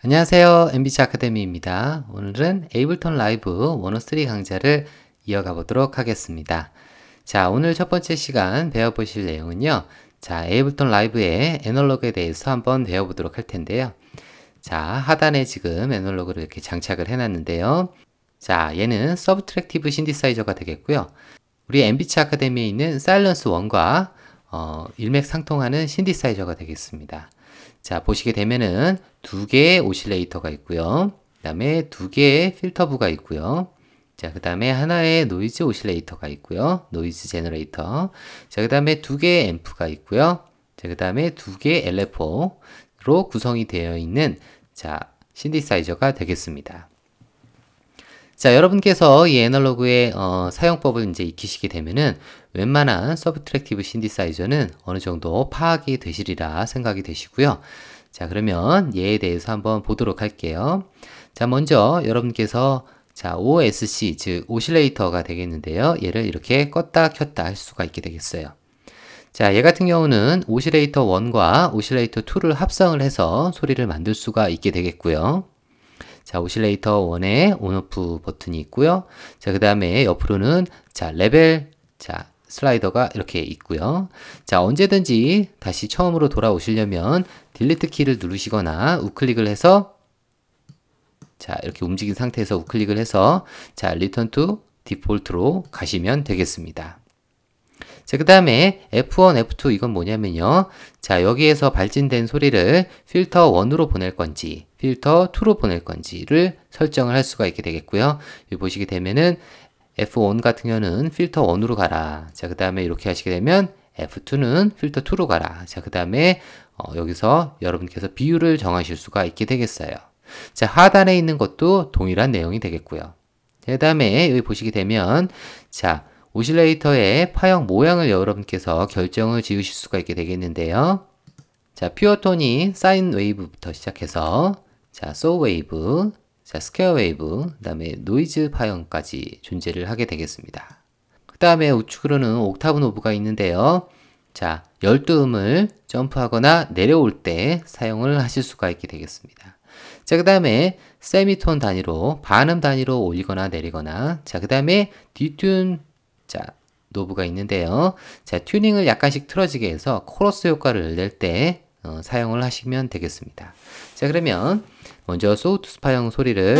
안녕하세요. MBC 아카데미입니다. 오늘은 에이블턴 라이브 103 강좌를 이어가 보도록 하겠습니다. 자, 오늘 첫 번째 시간 배워보실 내용은요. 자, 에이블턴 라이브의 애널로그에 대해서 한번 배워보도록 할 텐데요. 자, 하단에 지금 애널로그를 이렇게 장착을 해놨는데요. 자, 얘는 서브트랙티브 신디사이저가 되겠고요. 우리 MBC 아카데미에 있는 사일런스 1과 일맥상통하는 신디사이저가 되겠습니다. 자, 보시게 되면은 두 개의 오실레이터가 있고요. 그 다음에 두 개의 필터부가 있고요. 자, 그 다음에 하나의 노이즈 오실레이터가 있고요. 노이즈 제너레이터. 자, 그 다음에 두 개의 앰프가 있고요. 자, 그 다음에 두 개의 LFO로 구성이 되어 있는 자, 신디사이저가 되겠습니다. 자, 여러분께서 이 애널로그의 사용법을 이제 익히시게 되면은 웬만한 서브트랙티브 신디사이저는 어느 정도 파악이 되시리라 생각이 되시고요. 자, 그러면 얘에 대해서 한번 보도록 할게요. 자, 먼저 여러분께서 자, OSC, 즉 오실레이터가 되겠는데요. 얘를 이렇게 껐다 켰다 할 수가 있게 되겠어요. 자, 얘 같은 경우는 오실레이터 1과 오실레이터 2를 합성을 해서 소리를 만들 수가 있게 되겠고요. 자, 오실레이터 1에 온오프 버튼이 있고요. 자, 그 다음에 옆으로는 자, 레벨 자, 슬라이더가 이렇게 있고요. 자, 언제든지 다시 처음으로 돌아오시려면 딜리트 키를 누르시거나 우클릭을 해서 자, 이렇게 움직인 상태에서 우클릭을 해서 자, 리턴 투 디폴트로 가시면 되겠습니다. 자, 그 다음에 F1, F2 이건 뭐냐면요. 자, 여기에서 발진된 소리를 필터 1으로 보낼 건지 필터 2로 보낼 건지를 설정을 할 수가 있게 되겠고요. 여기 보시게 되면은 F1 같은 경우는 필터 1으로 가라. 자, 그 다음에 이렇게 하시게 되면 F2는 필터 2로 가라. 자, 그 다음에 여기서 여러분께서 비율을 정하실 수가 있게 되겠어요. 자, 하단에 있는 것도 동일한 내용이 되겠고요. 그 다음에 여기 보시게 되면 자, 오실레이터의 파형 모양을 여러분께서 결정을 지으실 수가 있게 되겠는데요. 자, 퓨어톤이 사인 웨이브부터 시작해서 자, 소우 웨이브, 자, 스퀘어 웨이브, 그 다음에 노이즈 파형까지 존재를 하게 되겠습니다. 그 다음에 우측으로는 옥타브 노브가 있는데요. 자, 12음을 점프하거나 내려올 때 사용을 하실 수가 있게 되겠습니다. 자, 그 다음에 세미톤 단위로, 반음 단위로 올리거나 내리거나, 자, 그 다음에 디튠 자, 노브가 있는데요. 자, 튜닝을 약간씩 틀어지게 해서 코러스 효과를 낼 때 사용을 하시면 되겠습니다. 자, 그러면 먼저 소우투스파형 소리를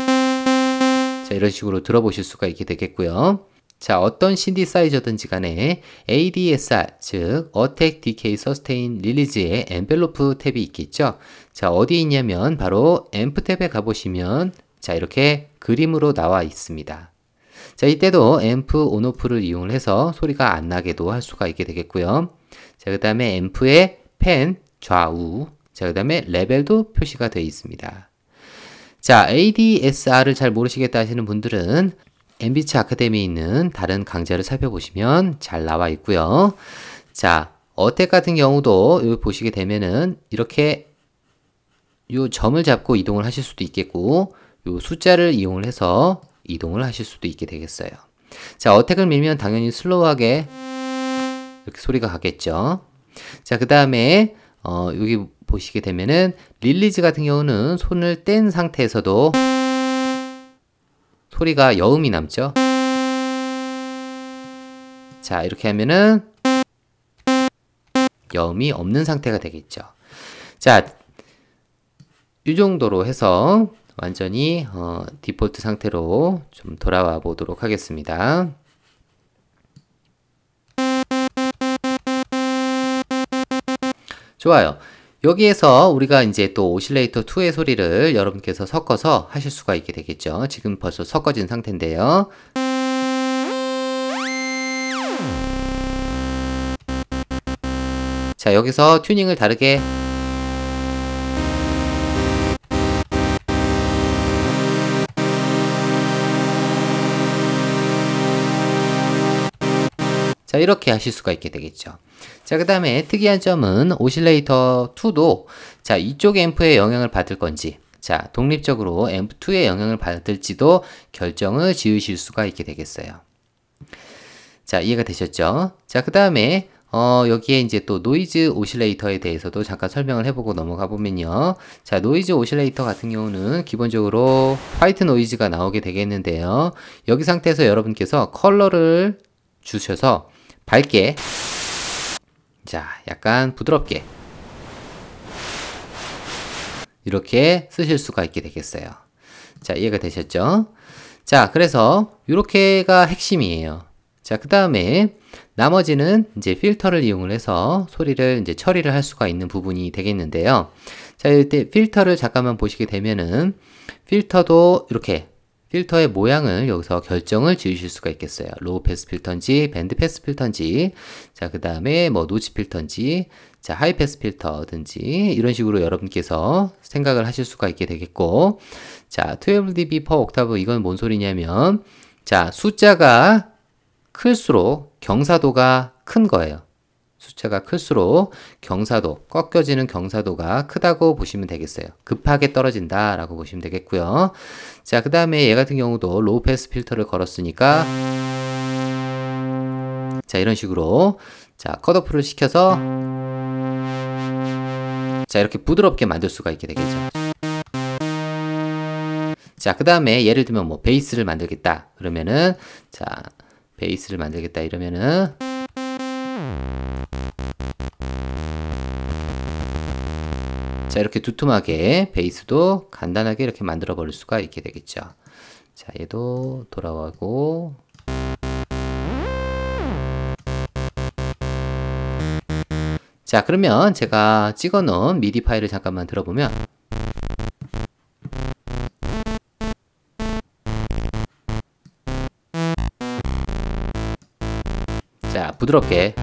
자, 이런 식으로 들어보실 수가 있게 되겠고요. 자, 어떤 신디사이저든지 간에 ADSR, 즉 Attack, Decay, Sustain, Release의 엔벨로프 탭이 있겠죠. 자, 어디에 있냐면 바로 앰프 탭에 가보시면 자, 이렇게 그림으로 나와 있습니다. 자, 이때도 앰프 온오프를 이용을 해서 소리가 안 나게도 할 수가 있게 되겠고요. 자, 그 다음에 앰프의 펜 좌우, 자, 그 다음에 레벨도 표시가 되어 있습니다. 자, ADSR을 잘 모르시겠다 하시는 분들은 MBC 아카데미에 있는 다른 강좌를 살펴보시면 잘 나와 있고요. 자, 어택 같은 경우도 여기 보시게 되면은 이렇게 요 점을 잡고 이동을 하실 수도 있겠고, 요 숫자를 이용을 해서 이동을 하실 수도 있게 되겠어요. 자, 어택을 밀면 당연히 슬로우하게 이렇게 소리가 가겠죠. 자, 그 다음에 여기 보시게 되면은 릴리즈 같은 경우는 손을 뗀 상태에서도 소리가 여음이 남죠. 자, 이렇게 하면은 여음이 없는 상태가 되겠죠. 자, 이 정도로 해서 완전히 디폴트 상태로 좀 돌아와 보도록 하겠습니다. 좋아요. 여기에서 우리가 이제 또 오실레이터 2의 소리를 여러분께서 섞어서 하실 수가 있게 되겠죠. 지금 벌써 섞어진 상태인데요. 자, 여기서 튜닝을 다르게 자, 이렇게 하실 수가 있게 되겠죠. 자, 그 다음에 특이한 점은 오실레이터 2도 자, 이쪽 앰프의 영향을 받을 건지 자, 독립적으로 앰프 2의 영향을 받을지도 결정을 지으실 수가 있게 되겠어요. 자, 이해가 되셨죠? 자, 그 다음에 여기에 이제 또 노이즈 오실레이터에 대해서도 잠깐 설명을 해보고 넘어가 보면요. 자, 노이즈 오실레이터 같은 경우는 기본적으로 화이트 노이즈가 나오게 되겠는데요. 여기 상태에서 여러분께서 컬러를 주셔서 밝게, 자, 약간 부드럽게 이렇게 쓰실 수가 있게 되겠어요. 자, 이해가 되셨죠? 자, 그래서 이렇게가 핵심이에요. 자, 그 다음에 나머지는 이제 필터를 이용을 해서 소리를 이제 처리를 할 수가 있는 부분이 되겠는데요. 자, 이때 필터를 잠깐만 보시게 되면은 필터도 이렇게 필터의 모양을 여기서 결정을 지으실 수가 있겠어요. 로우 패스 필터인지 밴드 패스 필터인지, 자, 그 다음에 뭐 노치 필터인지, 자, 하이 패스 필터든지 이런 식으로 여러분께서 생각을 하실 수가 있게 되겠고, 자, 12dB per octave 이건 뭔 소리냐면, 자, 숫자가 클수록 경사도가 큰 거예요. 숫자가 클수록 경사도, 꺾여지는 경사도가 크다고 보시면 되겠어요. 급하게 떨어진다 라고 보시면 되겠고요. 자, 그 다음에 얘 같은 경우도 로우 패스 필터를 걸었으니까, 자, 이런 식으로, 자, 컷오프를 시켜서, 자, 이렇게 부드럽게 만들 수가 있게 되겠죠. 자, 그 다음에 예를 들면 뭐 베이스를 만들겠다 그러면은, 자, 베이스를 만들겠다 이러면은, 자, 이렇게 두툼하게 베이스도 간단하게 이렇게 만들어 버릴 수가 있게 되겠죠. 자, 얘도 돌아가고, 자, 그러면 제가 찍어 놓은 미디 파일을 잠깐만 들어보면, 자, 부드럽게,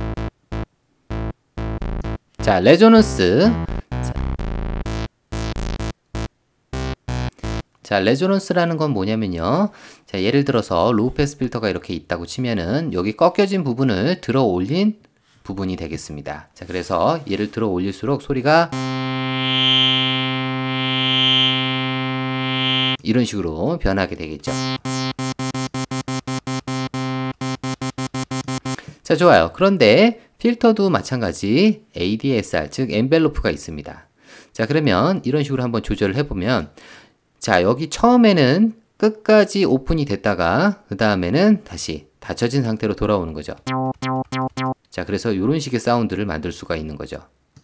자, 레조넌스, 자, 레조넌스라는 건 뭐냐면요. 자, 예를 들어서 로우 패스 필터가 이렇게 있다고 치면은 여기 꺾여진 부분을 들어 올린 부분이 되겠습니다. 자, 그래서 얘를 들어 올릴수록 소리가 이런 식으로 변하게 되겠죠. 자, 좋아요. 그런데 필터도 마찬가지 ADSR, 즉 엔벨로프가 있습니다. 자, 그러면 이런 식으로 한번 조절을 해보면, 자, 여기 처음에는 끝까지 오픈이 됐다가 그 다음에는 다시 닫혀진 상태로 돌아오는 거죠. 자, 그래서 이런 식의 사운드를 만들 수가 있는 거죠.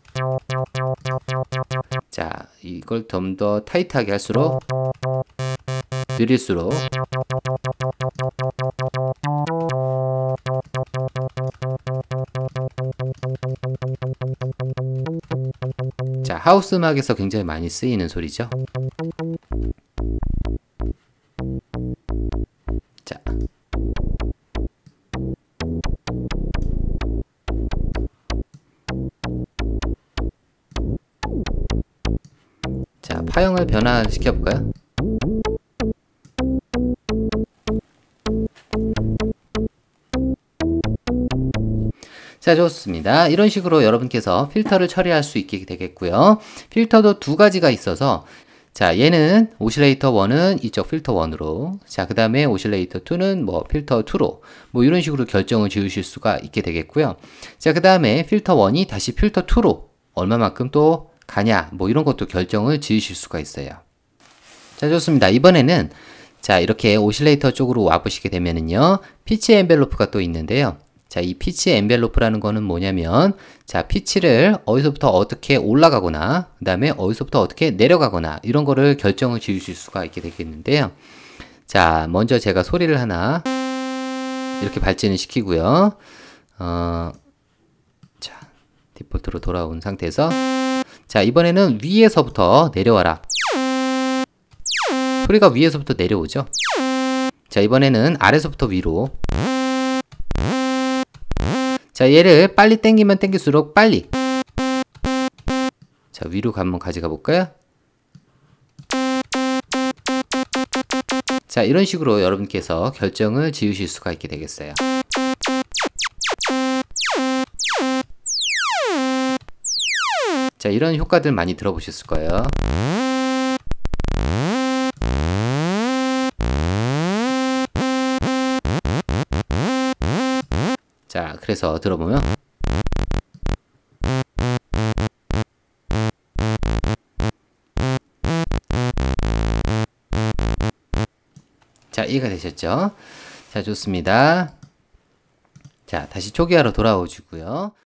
자, 이걸 좀 더 타이트하게 할수록, 느릴수록, 자, 하우스 음악에서 굉장히 많이 쓰이는 소리죠. 자, 자, 파형을 변화시켜 볼까요? 자, 좋습니다. 이런 식으로 여러분께서 필터를 처리할 수 있게 되겠고요. 필터도 두 가지가 있어서, 자, 얘는 오실레이터 1은 이쪽 필터 1으로, 자, 그 다음에 오실레이터 2는 뭐 필터 2로, 뭐 이런 식으로 결정을 지으실 수가 있게 되겠고요. 자, 그 다음에 필터 1이 다시 필터 2로 얼마만큼 또 가냐, 뭐 이런 것도 결정을 지으실 수가 있어요. 자, 좋습니다. 이번에는, 자, 이렇게 오실레이터 쪽으로 와보시게 되면은요, 피치 엔벨로프가 또 있는데요. 자, 이 피치 엔벨로프라는 거는 뭐냐면, 자, 피치를 어디서부터 어떻게 올라가거나, 그 다음에 어디서부터 어떻게 내려가거나, 이런 거를 결정을 지으실 수가 있게 되겠는데요. 자, 먼저 제가 소리를 하나, 이렇게 발진을 시키고요. 자, 디폴트로 돌아온 상태에서, 자, 이번에는 위에서부터 내려와라. 소리가 위에서부터 내려오죠. 자, 이번에는 아래서부터 위로. 자, 얘를 빨리 당기면 당길수록 빨리. 자, 위로 한번 가져가 볼까요? 자, 이런 식으로 여러분께서 결정을 지으실 수가 있게 되겠어요. 자, 이런 효과들 많이 들어보셨을 거예요. 자, 그래서 들어보면, 이해가 되셨죠? 자, 좋습니다. 자, 다시 초기화로 돌아오시고요.